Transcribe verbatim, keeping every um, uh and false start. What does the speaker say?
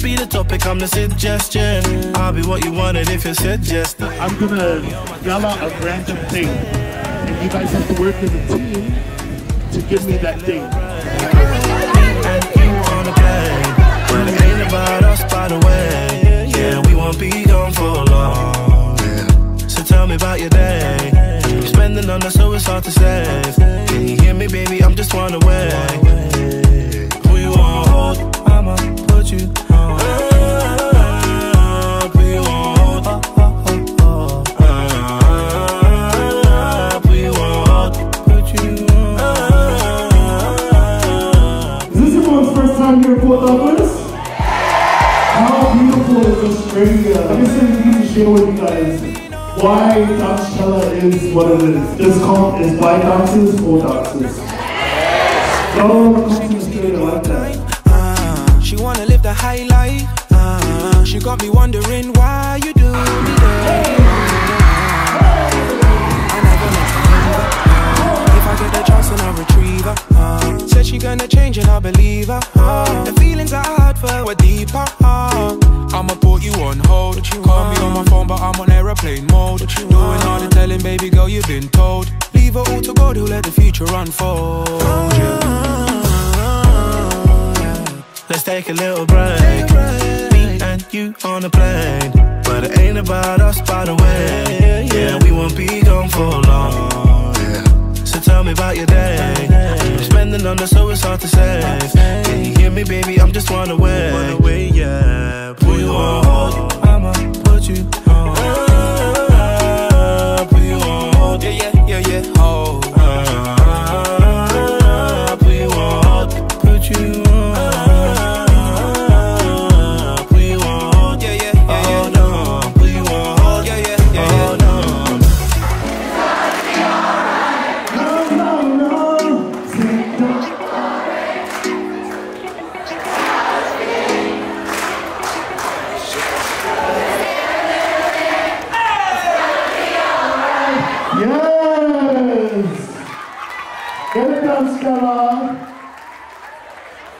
be the topic, I'm the suggestion. I'll be what you wanted if you're suggesting. I'm gonna yell out a random thing, and you guys have to work as a team to give me that thing. And you wanna play, but it ain't about us, by the way. Yeah, we won't be gone for long. So tell me about your day. You're spending on us, so it's hard to save. Can you hear me, baby? I'm just one away. Who you want hold? I'ma put you on. Who you want hold? Who you want hold? Put you on. Is this everyone's first time here at Port Douglas? How beautiful is Australia? I'm just going to share with you guys why Danchella is what it is. This comp is by dancers for dancers. Not all the comps in Australia like that. Uh, she wanna live the high life. Uh, she got me wondering why you do me that. I never meant to leave her. Uh, if I get the chance, then I'll retrieve her. Uh, said she gonna change and I believe her. Uh, the feelings I had for her were deeper. Uh, I'ma put you on hold. Call me on my phone, but I'm on airplane mode. Doing all the telling, baby girl, you've been told. Leave her all to God, who let the future unfold. Yeah. Let's take a little break. Me and you on a plane, but it ain't about us, by the way. Yeah, we won't be gone for long. So tell me about your day. You're spending on us, so it's hard to save. Can you hear me, baby? I'm just one away. Yeah. Who you want hold? I'ma put you on. Who you want hold? Yeah, yeah, yeah, yeah. Hold. Who you want hold? Put you on. Yes! Get it done, Stella!